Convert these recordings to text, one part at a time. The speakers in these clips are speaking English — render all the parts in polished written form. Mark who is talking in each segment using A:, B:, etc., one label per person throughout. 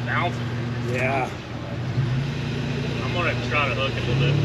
A: bouncing.
B: Yeah.
A: I'm gonna try to hook it a little bit.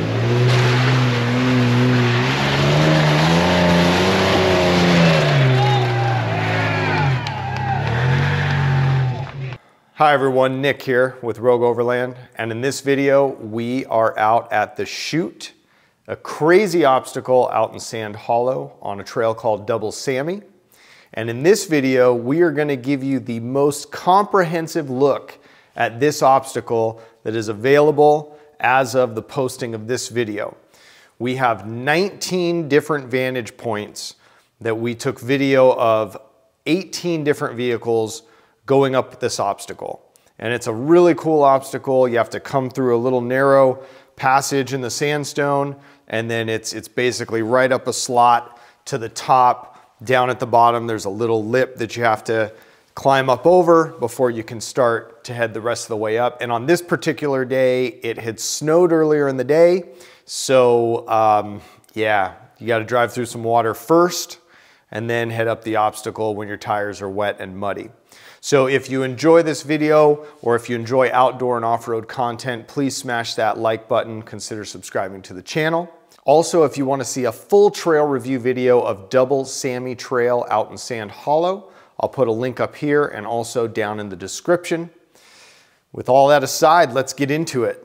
B: Hi everyone, Nick here with Rogue Overland, and in this video we are out at the Chute, a crazy obstacle out in Sand Hollow on a trail called Double Sammy. And in this video we are going to give you the most comprehensive look at this obstacle that is available as of the posting of this video. We have 19 different vantage points that we took video of 18 different vehicles going up this obstacle. And it's a really cool obstacle. You have to come through a little narrow passage in the sandstone, and then it's basically right up a slot to the top. Down at the bottom there's a little lip that you have to climb up over before you can start to head the rest of the way up. And on this particular day it had snowed earlier in the day, so yeah, you got to drive through some water first and then head up the obstacle when your tires are wet and muddy. So if you enjoy this video, or if you enjoy outdoor and off-road content, please smash that like button, consider subscribing to the channel. Also, if you want to see a full trail review video of Double Sammy Trail out in Sand Hollow, I'll put a link up here and also down in the description. With all that aside, let's get into it.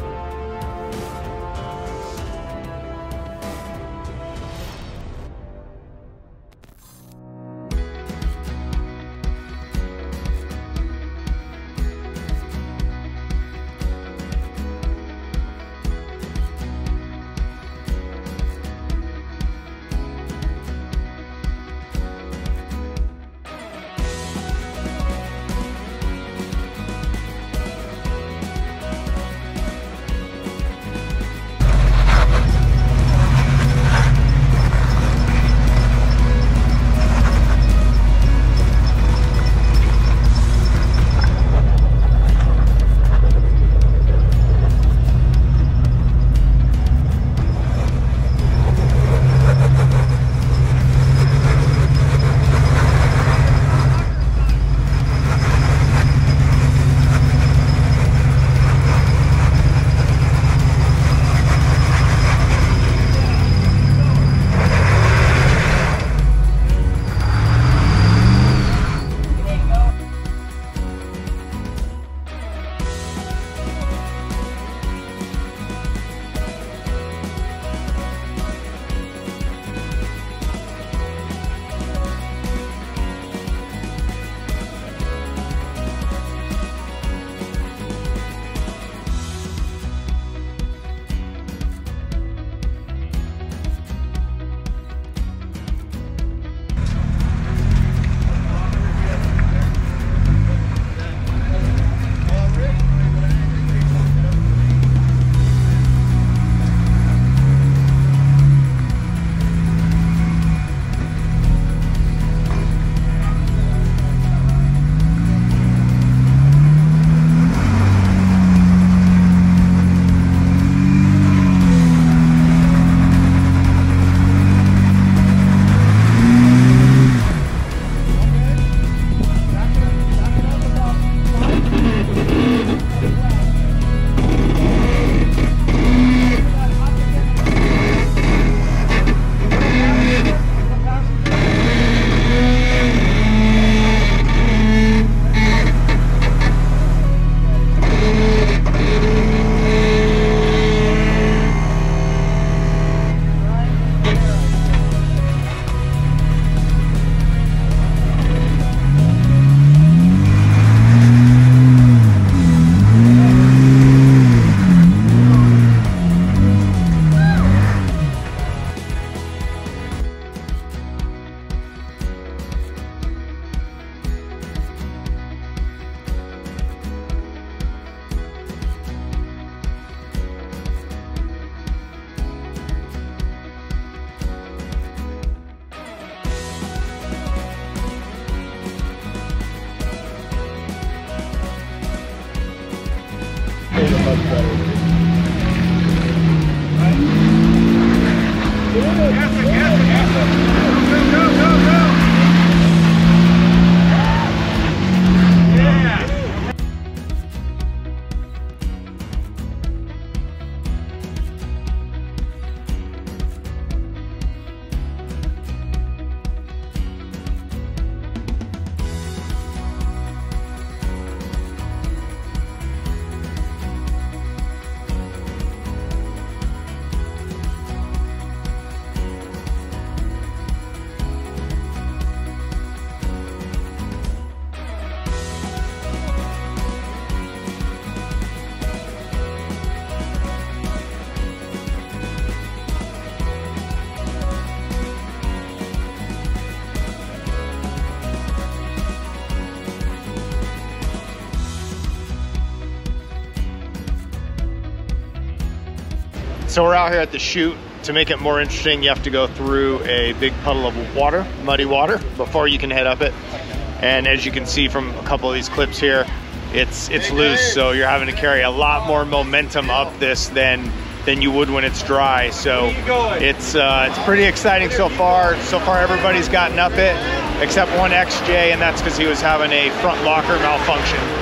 C: much better.
B: So we're out here at the chute. To make it more interesting, you have to go through a big puddle of water, muddy water, before you can head up it. And as you can see from a couple of these clips here, it's loose, so you're having to carry a lot more momentum up this than you would when it's dry. So it's pretty exciting so far. So far everybody's gotten up it, except one XJ, and that's because he was having a front locker malfunction.